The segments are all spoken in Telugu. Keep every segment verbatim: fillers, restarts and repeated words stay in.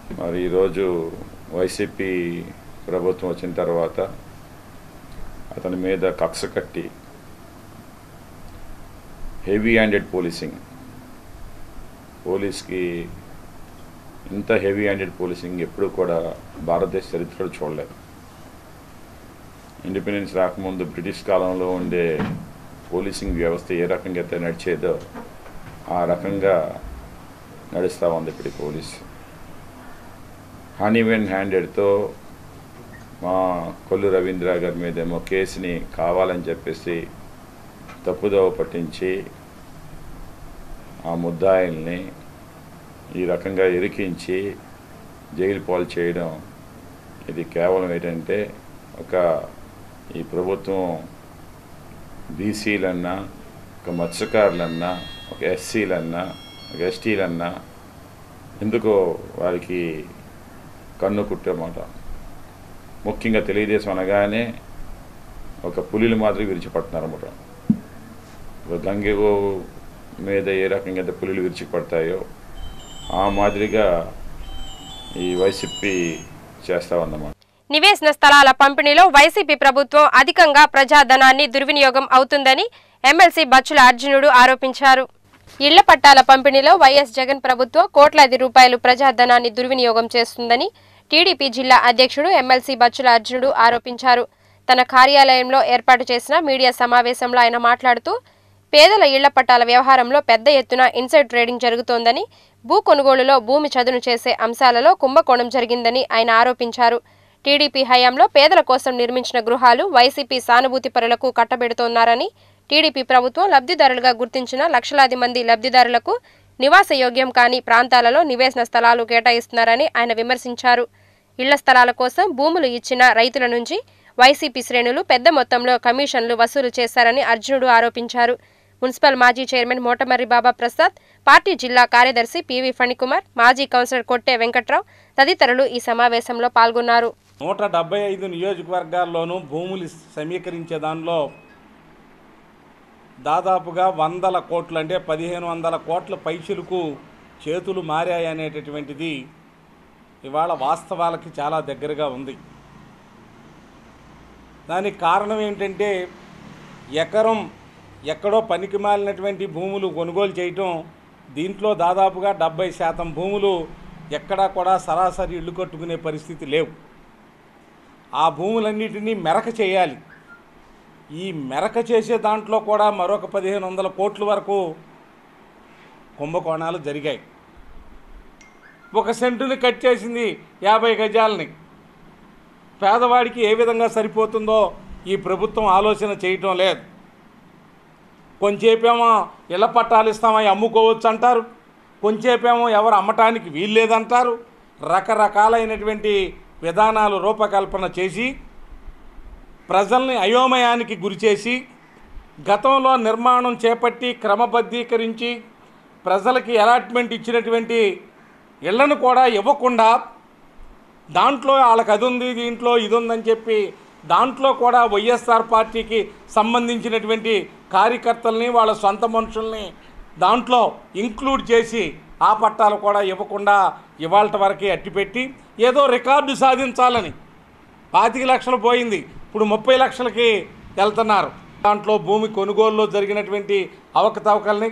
మరి ఈరోజు వైసీపీ ప్రభుత్వం వచ్చిన తర్వాత అతని మీద కక్ష కట్టి హెవీ హ్యాండెడ్ పోలీసింగ్, పోలీస్కి ఇంత హెవీ హ్యాండెడ్ పోలీసింగ్ ఎప్పుడు కూడా భారతదేశ చరిత్రలో చూడలేదు. ఇండిపెండెన్స్ రాకముందు బ్రిటిష్ కాలంలో ఉండే పోలీసింగ్ వ్యవస్థ ఏ రకంగా అయితే నడిచేదో ఆ రకంగా నడుస్తూ ఉంది ఇప్పుడు పోలీసు. హనీవెన్ హ్యాండెడ్తో మా కొల్లు రవీంద్ర గారి మీదేమో కేసుని కావాలని చెప్పేసి తప్పుదోవ పట్టించి ఆ ముద్దాయిల్ని ఈ రకంగా ఇరికించి జైలు పాలు చేయడం, ఇది కేవలం ఏంటంటే ఒక ఈ ప్రభుత్వం బీసీలన్నా, ఒక మత్స్యకారులన్నా, ఒక ఎస్సీలన్నా, ఒక ఎస్టీలన్నా ఎందుకో వారికి కన్ను కుట్టేమాట. ముఖ్యంగా తెలుగుదేశం అనగానే ఒక పులిలు మాదిరి విరిచిపడుతున్నారన్నమాట. ఒక గంగెగో మీద ఏ రకంగా అయితే పులిలు విరిచిపడతాయో ఆ మాదిరిగా ఈ వైసీపీ చేస్తామన్నమాట. నివేశన స్థలాల పంపిణీలో వైసీపీ ప్రభుత్వం అధికంగా ప్రజాధనాన్ని దుర్వినియోగం అవుతుందని ఎమ్మెల్సీ బచ్చుల అర్జునుడు ఆరోపించారు. ఇళ్ల పట్టాల పంపిణీలో వైఎస్ జగన్ ప్రభుత్వం కోట్లాది రూపాయలు ప్రజాధనాన్ని దుర్వినియోగం చేస్తుందని టీడీపీ జిల్లా అధ్యక్షుడు ఎమ్మెల్సీ బచ్చుల అర్జునుడు ఆరోపించారు. తన కార్యాలయంలో ఏర్పాటు చేసిన మీడియా సమావేశంలో ఆయన మాట్లాడుతూ పేదల ఇళ్ల పట్టాల వ్యవహారంలో పెద్ద ఎత్తున ఇన్సైడ్ ట్రేడింగ్ జరుగుతోందని, భూ కొనుగోలులో భూమి చదును చేసే అంశాలలో కుంభకోణం జరిగిందని ఆయన ఆరోపించారు. టీడీపీ హయాంలో పేదల కోసం నిర్మించిన గృహాలు వైసీపీ సానుభూతి పరులకు కట్టబెడుతోన్నారని, టీడీపీ ప్రభుత్వం లబ్ధిదారులుగా గుర్తించిన లక్షలాది మంది లబ్ధిదారులకు నివాసయోగ్యం కాని ప్రాంతాలలో నివేశన స్థలాలు కేటాయిస్తున్నారని ఆయన విమర్శించారు. ఇళ్ల స్థలాల కోసం భూములు ఇచ్చిన రైతుల నుంచి వైసీపీ శ్రేణులు పెద్ద మొత్తంలో కమిషన్లు వసూలు చేశారని అర్జునుడు ఆరోపించారు. మున్సిపల్ మాజీ చైర్మన్ మోటమర్రి బాబా ప్రసాద్, పార్టీ జిల్లా కార్యదర్శి పివి ఫణికుమార్, మాజీ కౌన్సిలర్ కొట్టే వెంకట్రావు తదితరులు ఈ సమావేశంలో పాల్గొన్నారు. నూట డెబ్బై ఐదు నియోజకవర్గాల్లోనూ భూములు సమీకరించే దానిలో దాదాపుగా వందల కోట్లు అంటే పదిహేను వందల కోట్ల పైసలకు చేతులు మారాయనేటటువంటిది ఇవాళ వాస్తవాలకి చాలా దగ్గరగా ఉంది. దానికి కారణం ఏంటంటే ఎకరం ఎక్కడో పనికి మాలినటువంటి భూములు కొనుగోలు చేయటం, దీంట్లో దాదాపుగా డెబ్బై శాతం భూములు ఎక్కడా కూడా సరాసరి ఇళ్ళు కట్టుకునే పరిస్థితి లేవు. ఆ భూములన్నిటినీ మెరక చేయాలి. ఈ మెరక చేసే దాంట్లో కూడా మరొక పదిహేను వందల కోట్ల వరకు కుంభకోణాలు జరిగాయి. ఒక సెంటుని కట్ చేసింది యాభై గజాలని. పేదవాడికి ఏ విధంగా సరిపోతుందో ఈ ప్రభుత్వం ఆలోచన చేయటం లేదు. కొంచెంసేపేమో ఇళ్ల పట్టాలు ఇస్తామని అమ్ముకోవచ్చు అంటారు, కొంచెంసేపేమో ఎవరు అమ్మటానికి వీల్లేదంటారు. రకరకాలైనటువంటి విధానాలు రూపకల్పన చేసి ప్రజల్ని అయోమయానికి గురిచేసి గతంలో నిర్మాణం చేపట్టి క్రమబద్ధీకరించి ప్రజలకి అలాట్మెంట్ ఇచ్చినటువంటి ఇళ్లను కూడా ఇవ్వకుండా దాంట్లో వాళ్ళకి అది ఉంది, దీంట్లో ఇది ఉందని చెప్పి దాంట్లో కూడా వైఎస్ఆర్ పార్టీకి సంబంధించినటువంటి కార్యకర్తల్ని, వాళ్ళ సొంత మనుషుల్ని దాంట్లో ఇంక్లూడ్ చేసి ఆ పట్టాలు కూడా ఇవ్వకుండా ఇవాళ వరకే అట్టిపెట్టి ఏదో రికార్డు సాధించాలని పాతిక లక్షలు పోయింది, ఇప్పుడు ముప్పై లక్షలకి వెళ్తున్నారు. దాంట్లో భూమి కొనుగోలులో జరిగినటువంటి అవకతవకల్ని,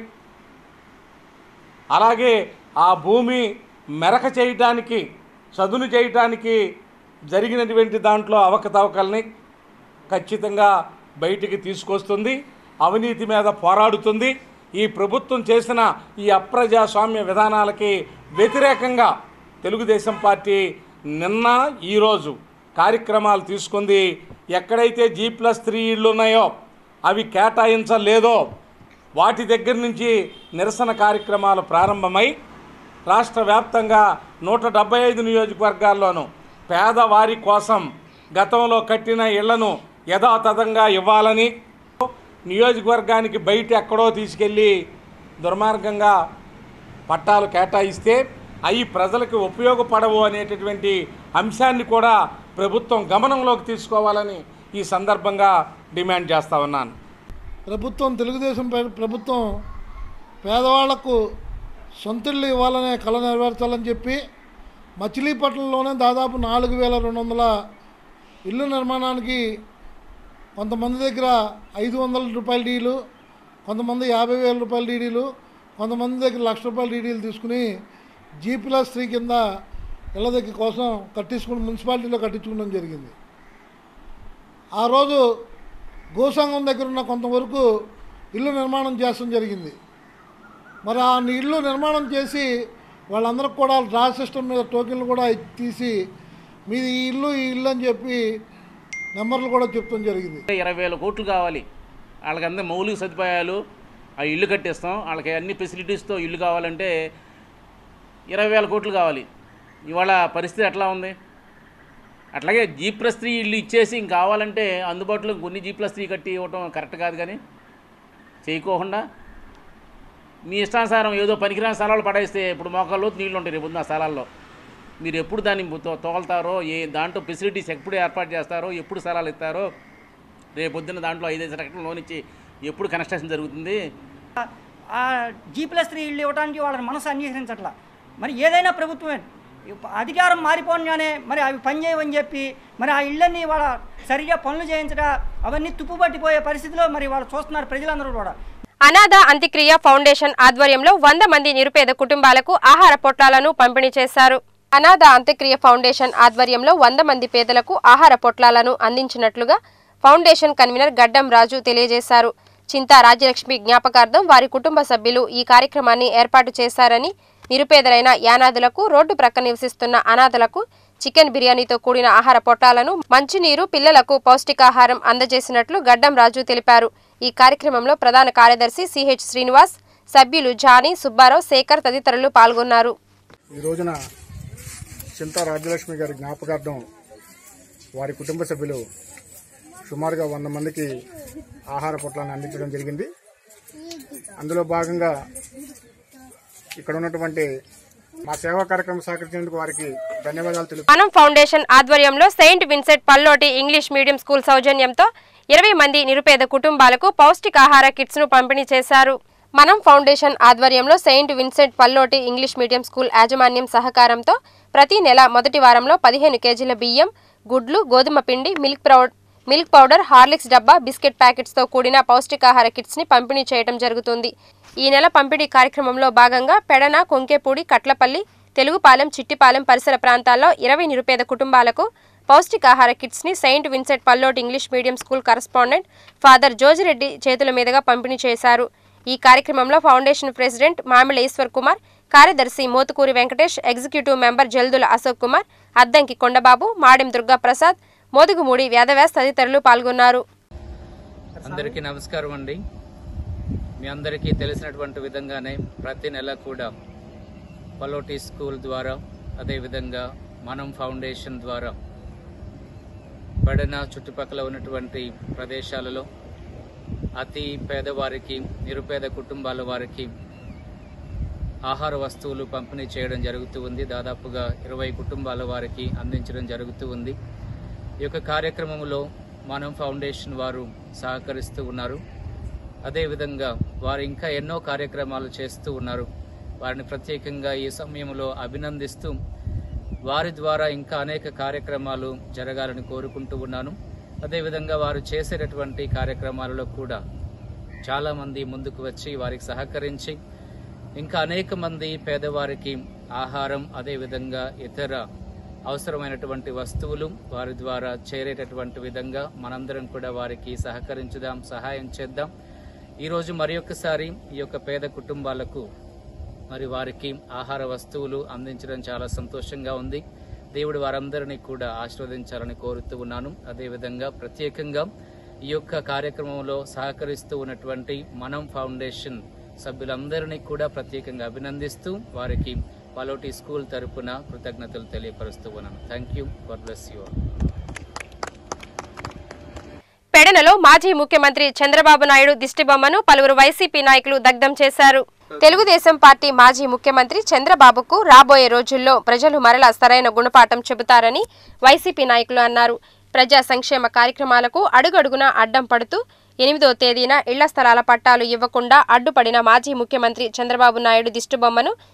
అలాగే ఆ భూమి మెరక చేయటానికి, చదును చేయటానికి జరిగినటువంటి దాంట్లో అవకతవకల్ని ఖచ్చితంగా బయటికి తీసుకొస్తుంది. అవినీతి మీద పోరాడుతుంది. ఈ ప్రభుత్వం చేసిన ఈ అప్రజాస్వామ్య విధానాలకి వ్యతిరేకంగా తెలుగుదేశం పార్టీ నిన్న ఈరోజు కార్యక్రమాలు తీసుకుంది. ఎక్కడైతే జీ ప్లస్ త్రీ ఇళ్ళు ఉన్నాయో అవి కేటాయించలేదో వాటి దగ్గర నుంచి నిరసన కార్యక్రమాలు ప్రారంభమై రాష్ట్ర వ్యాప్తంగా నూట డెబ్బై ఐదు నియోజకవర్గాల్లోనూ పేదవారి కోసం గతంలో కట్టిన ఇళ్లను యథాతథంగా ఇవ్వాలని, నియోజకవర్గానికి బయట ఎక్కడో తీసుకెళ్ళి దుర్మార్గంగా పట్టాలు కేటాయిస్తే అవి ప్రజలకు ఉపయోగపడవు అనేటటువంటి అంశాన్ని కూడా ప్రభుత్వం గమనంలోకి తీసుకోవాలని ఈ సందర్భంగా డిమాండ్ చేస్తా ఉన్నాను. ప్రభుత్వం తెలుగుదేశం ప్రభుత్వం పేదవాళ్లకు సొంతిళ్ళు ఇవ్వాలనే కళ నెరవేర్చాలని చెప్పి మచిలీపట్నంలోనే దాదాపు నాలుగు వేల రెండు వందల ఇల్లు నిర్మాణానికి కొంతమంది దగ్గర ఐదు వందల రూపాయల డీలు, కొంతమంది యాభై వేల రూపాయల డీడీలు, కొంతమంది దగ్గర లక్ష రూపాయల డీడీలు తీసుకుని జీ ప్లస్ త్రీ కింద ఇళ్ళ దగ్గర కోసం కట్టించుకుని మున్సిపాలిటీలో కట్టించుకోవడం జరిగింది. ఆ రోజు గోసంఘం దగ్గర ఉన్న కొంతవరకు ఇల్లు నిర్మాణం చేస్తడం జరిగింది. మరి ఆ ఇల్లు నిర్మాణం చేసి వాళ్ళందరికి కూడా డ్రా సిస్టమ్ మీద టోకెన్లు కూడా తీసి మీది ఈ ఇల్లు ఈ ఇల్లు అని చెప్పి నెంబర్లు కూడా చెప్తాం జరిగింది. ఇరవై వేల కోట్లు కావాలి వాళ్ళకి, అందరూ మౌలిక సదుపాయాలు ఆ ఇల్లు కట్టిస్తాం, వాళ్ళకి అన్ని ఫెసిలిటీస్తో ఇల్లు కావాలంటే ఇరవై వేల కోట్లు కావాలి. ఇవాళ పరిస్థితి ఎట్లా ఉంది? అట్లాగే జీ ప్లస్ త్రీ ఇల్లు ఇచ్చేసి ఇంక కావాలంటే అందుబాటులో కొన్ని జీ ప్లస్ త్రీ కట్టి ఇవ్వటం కరెక్ట్ కాదు. కానీ చేయకోకుండా మీ ఇష్టానుసారం ఏదో పనికిరాని స్థలాలు పడేస్తే ఇప్పుడు మోకాల్లో నీళ్ళు ఉంటాయి రేపు ఆ స్థలాల్లో. మీరు ఎప్పుడు దాన్ని తోలుతారో, ఏ దాంట్లో ఫెసిలిటీస్ ఎప్పుడు ఏర్పాటు చేస్తారో, ఎప్పుడు స్థలాలు ఇస్తారో, రేపు పొద్దున్న దాంట్లో ఐదైదు లక్షల లోన్ ఇచ్చి ఎప్పుడు కన్స్ట్రక్షన్ జరుగుతుంది? ఆ జీ ప్లస్ త్రీ ఇల్లు ఇవ్వడానికి వాళ్ళని మనసు అంగీకరించట్లా. మరి ఏదైనా ప్రభుత్వమే అధికారం మారిపోగానే మరి అవి పనిచేయవని చెప్పి మరి ఆ ఇళ్ళన్నీ వాళ్ళ సరిగా పనులు చేయించడం అవన్నీ తుప్పుపట్టిపోయే పరిస్థితిలో మరి వాళ్ళు చూస్తున్నారు ప్రజలందరూ కూడా. అనాథ అంత్యక్రియ ఫౌండేషన్ ఆధ్వర్యంలో వంద మంది నిరుపేద కుటుంబాలకు ఆహార పొట్లాలను పంపిణీ చేశారు. అనాథ అంత్యక్రియ ఫౌండేషన్ ఆధ్వర్యంలో వంద మంది పేదలకు ఆహార పొట్లాలను అందించినట్లుగా ఫౌండేషన్ కన్వీనర్ గడ్డం రాజు తెలియజేశారు. చింతా రాజ్యలక్ష్మి జ్ఞాపకార్థం వారి కుటుంబ సభ్యులు ఈ కార్యక్రమాన్ని ఏర్పాటు చేశారని, నిరుపేదలైన యానాదులకు, రోడ్డు ప్రక్క నివసిస్తున్న అనాథలకు చికెన్ బిర్యానీతో కూడిన ఆహార పొట్లాలను, మంచినీరు, పిల్లలకు పౌష్టికాహారం అందజేసినట్లు గడ్డం రాజు తెలిపారు. ఈ కార్యక్రమంలో ప్రధాన కార్యదర్శి సిహెచ్ శ్రీనివాస్, సభ్యులు జానీ, సుబ్బారావు, శేఖర్ తదితరులు పాల్గొన్నారు. ఈ రోజున చింతా రాజ్యలక్ష్మి గారి జ్ఞాపకార్థం వారి కుటుంబ సభ్యులు సుమారుగా వంద మందికి ఆహార పొట్లాన్ని అందించడం జరిగింది. అందులో భాగంగా ఇక్కడ ఉన్నటువంటి మా సేవా కార్యక్రమం సహకరించినందుకు వారికి ధన్యవాదాలు తెలుపు. మనం ఫౌండేషన్ ఆధ్వర్యంలో saint Vincent Pallotti English medium school సౌజన్యంతో ఇరవై మంది నిరుపేద కుటుంబాలకు పౌష్టికాహార కిట్స్ ను పంపిణీ చేశారు. మనం ఫౌండేషన్ ఆధ్వర్యంలో saint Vincent Pallotti English medium school యాజమాన్యం సహకారంతో ప్రతి నెల మొదటి వారంలో పదిహేను కేజీల బియ్యం, గుడ్లు, గోధుమ పిండి, milk powder milk powder Horlicks డబ్బా, బిస్కెట్ ప్యాకెట్స్ తో కూడిన పౌష్టికాహార కిట్స్ ని పంపిణీ చేయడం జరుగుతుంది. ఈ నెల పంపిణీ కార్యక్రమంలో భాగంగా పెడన, కొంకేపూడి, కట్లపల్లి, తెలుగుపాలెం, చిట్టిపాలెం పరిసర ప్రాంతాల్లో ఇరవై నిరుపేద కుటుంబాలకు పౌష్టికాహార కిట్స్ ని saint Vincent Pallotti English medium school correspondent father Jojireddy చేతుల మీదుగా పంపిణీ చేశారు. ఈ కార్యక్రమంలో ఫౌండేషన్ ప్రెసిడెంట్ మామిళ్ళ ఈశ్వర్ కుమార్, కార్యదర్శి మోతుకూరి వెంకటేష్, ఎగ్జిక్యూటివ్ మెంబర్ జల్దుల అశోక్ కుమార్, అద్దంకి కొండబాబు, మాడెం దుర్గా ప్రసాద్, మోదుగుమూడి వేదవ్యాస్ తదితరులు పాల్గొన్నారు. అందరికీ నమస్కారం అండి. మీ అందరికీ తెలిసినటువంటి విధంగానే ప్రతి నెల కూడా పల్లోటి స్కూల్ ద్వారా, అదేవిధంగా మనం ఫౌండేషన్ ద్వారా పడిన చుట్టుపక్కల ఉన్నటువంటి ప్రదేశాలలో అతి పేదవారికి, నిరుపేద కుటుంబాల వారికి ఆహార వస్తువులు పంపిణీ చేయడం జరుగుతూ ఉంది. దాదాపుగా ఇరవై కుటుంబాల వారికి అందించడం జరుగుతూ ఉంది. ఈ యొక్క కార్యక్రమంలో మనం ఫౌండేషన్ వారు సహకరిస్తూ ఉన్నారు. అదేవిధంగా వారు ఇంకా ఎన్నో కార్యక్రమాలు చేస్తూ ఉన్నారు. వారిని ప్రత్యేకంగా ఈ సమయంలో అభినందిస్తూ వారి ద్వారా ఇంకా అనేక కార్యక్రమాలు జరగాలని కోరుకుంటూ ఉన్నాను. అదేవిధంగా వారు చేసేటటువంటి కార్యక్రమాలలో కూడా చాలామంది ముందుకు వచ్చి వారికి సహకరించి ఇంకా అనేక మంది పేదవారికి ఆహారం, అదేవిధంగా ఇతర అవసరమైనటువంటి వస్తువులు వారి ద్వారా చేరేటటువంటి విధంగా మనందరం కూడా వారికి సహకరించుదాం, సహాయం చేద్దాం. ఈరోజు మరి ఒక్కసారి ఈ యొక్క పేద కుటుంబాలకు మరి వారికి ఆహార వస్తువులు అందించడం చాలా సంతోషంగా ఉంది. దేవుడు వారందరినీ కూడా ఆశీర్వదించాలని కోరుతూ ఉన్నాను. అదేవిధంగా ప్రత్యేకంగా ఈ యొక్క కార్యక్రమంలో సహకరిస్తూ ఉన్నటువంటి మనం ఫౌండేషన్ సభ్యులందరినీ కూడా ప్రత్యేకంగా అభినందిస్తూ వారికి పల్లోటి స్కూల్ తరపున కృతజ్ఞతలు తెలియపరుస్తూ ఉన్నాను. Thank you. God bless you all. పెడనలో మాజీ ముఖ్యమంత్రి చంద్రబాబు నాయుడు దిష్టిబొమ్మను పలువురు వైసీపీ నాయకులు దగ్ధం చేశారు. తెలుగుదేశం పార్టీ మాజీ ముఖ్యమంత్రి చంద్రబాబుకు రాబోయే రోజుల్లో ప్రజలు మరలా సరైన గుణపాఠం చెబుతారని వైసీపీ నాయకులు అన్నారు. ప్రజా సంక్షేమ కార్యక్రమాలకు అడుగడుగునా అడ్డం పడుతూ ఎనిమిదో తేదీన ఇళ్ల స్థలాల పట్టాలు ఇవ్వకుండా అడ్డుపడిన మాజీ ముఖ్యమంత్రి చంద్రబాబు నాయుడు దిష్టిబొమ్మను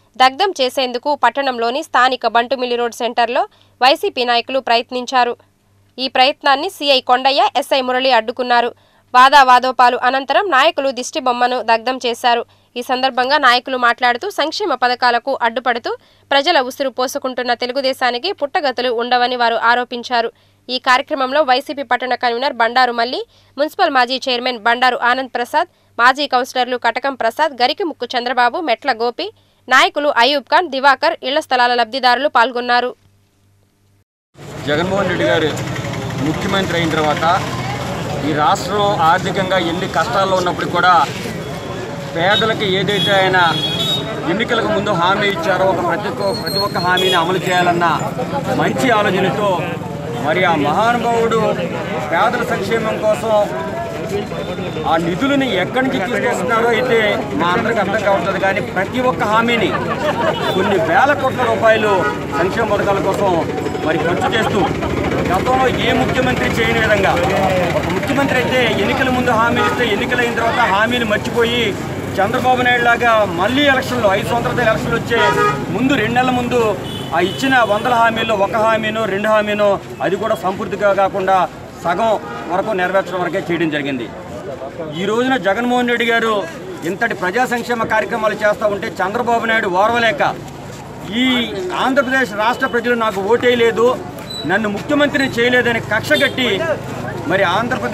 దగ్ధం చేసేందుకు పట్టణంలోని స్థానిక బంటుమిల్లి రోడ్ సెంటర్లో వైసీపీ నాయకులు ప్రయత్నించారు. ఈ ప్రయత్నాన్ని సీఐ కొండయ్య, ఎస్ఐ మురళి అడ్డుకున్నారు. వాదావాదోపాలు అనంతరం నాయకులు దిష్టిబొమ్మను దగ్ధం చేశారు. ఈ సందర్భంగా నాయకులు మాట్లాడుతూ సంక్షేమ పథకాలకు అడ్డుపడుతూ ప్రజల ఉసురు పోసుకుంటున్న తెలుగుదేశానికి పుట్టగతులు ఉండవని వారు ఆరోపించారు. ఈ కార్యక్రమంలో వైసీపీ పట్టణ కన్వీనర్ బండారు మల్లి, మున్సిపల్ మాజీ చైర్మన్ బండారు ఆనంద్ ప్రసాద్, మాజీ కౌన్సిలర్లు కటకం ప్రసాద్, గరికిముక్కు చంద్రబాబు, మెట్ల గోపి, నాయకులు అయూబ్ ఖాన్, దివాకర్, ఇళ్ల స్థలాల లబ్ధిదారులు పాల్గొన్నారు. జగన్మోహన్ రెడ్డి గారు ముఖ్యమంత్రి అయిన తర్వాత ఈ రాష్ట్రం ఆర్థికంగా ఎన్ని కష్టాల్లో ఉన్నప్పుడు కూడా పేదలకు ఏదైతే ఆయన ఎన్నికలకు ముందు హామీ ఇచ్చారో ఒక ప్రతి ప్రతి ఒక్క హామీని అమలు చేయాలన్న మంచి ఆలోచనతో మరి ఆ మహానుభావుడు పేదల సంక్షేమం కోసం ఆ నిధులను ఎక్కడి నుంచి తీసుకొస్తున్నారో అయితే మా అందరికి అర్థం కావుతుంది. కానీ ప్రతి ఒక్క హామీని కొన్ని వేల కోట్ల రూపాయలు సంక్షేమ పథకాల కోసం మరి ఖర్చు చేస్తూ గతంలో ఏ ముఖ్యమంత్రి చేయని విధంగా ఒక ముఖ్యమంత్రి అయితే ఎన్నికల ముందు హామీలు ఇస్తే ఎన్నికలైన తర్వాత హామీలు మర్చిపోయి చంద్రబాబు నాయుడు లాగా మళ్ళీ ఎలక్షన్లు ఐదు సంవత్సరాల ఎలక్షన్లు వచ్చే ముందు రెండు నెలల ముందు ఆ ఇచ్చిన వందల హామీల్లో ఒక హామీనో రెండు హామీనో అది కూడా సంపూర్తిగా కాకుండా సగం వరకు నెరవేర్చడం వరకే చేయడం జరిగింది. ఈ రోజున జగన్మోహన్ రెడ్డి గారు ఇంతటి ప్రజా సంక్షేమ కార్యక్రమాలు చేస్తూ ఉంటే చంద్రబాబు నాయుడు ఓర్వలేక ఈ ఆంధ్రప్రదేశ్ రాష్ట్ర ప్రజలు నాకు ఓటేయలేదు, నన్ను ముఖ్యమంత్రిని చేయలేదని కక్ష కట్టి మరి ఆంధ్రప్రదేశ్